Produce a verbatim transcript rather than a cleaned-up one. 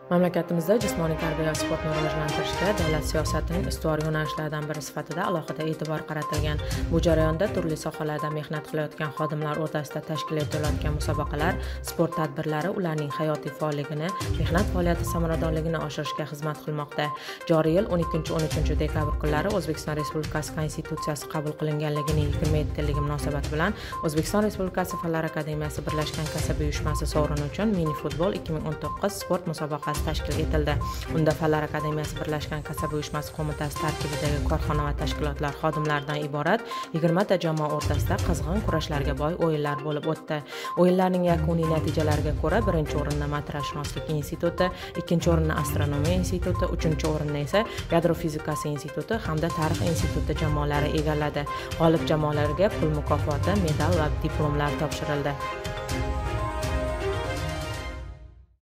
Mamlakatimizda jismoniy tarbiya va sportni rivojlantirishga davlat siyosatining ustuvor yo'nalishlaridan biri sifatida alohida e'tibor qaratilgan. Bu jarayonda turli sohalarda mehnat qilayotgan xodimlar o'rtasida tashkil etilayotgan musobaqalar, sport tadbirlari ularning hayotiy faolligini, mehnat faoliyati samaradorligini oshirishga xizmat qilmoqda. Joriy yil o'n ikkinchi o'n uchinchi dekabr kunlari O'zbekiston Respublikasi Konstitutsiyasi qabul qilinganligining yigirma yettiligi munosabati bilan O'zbekiston Respublikasi Fanlar akademiyasi Birlashgan kasaba uyushmasi sovrini uchun mini-futbol ikki ming o'n to'qqiz sport musobaqasi tashkil etildi. Unda Fanlar akademiyasi Birlashgan kasaba uyushmasi qo'mitasi tarkibidagi korxona va tashkilotlar xodimlaridan iborat yigirma ta jamoa o'rtasida qizg'in kurashlarga boy o'yinlar bo'lib o'tdi. O'yinlarning yakuniy natijalariga ko'ra birinchi o'rinni matrashunoslik instituti, ikkinchi o'rinni astronomiya instituti, uchinchi o'rinni esa yadro fizikasi instituti hamda tarix instituti jamoalari egalladi. G'olib jamoalarga pul mukofoti, medal va diplomlar topshirildi.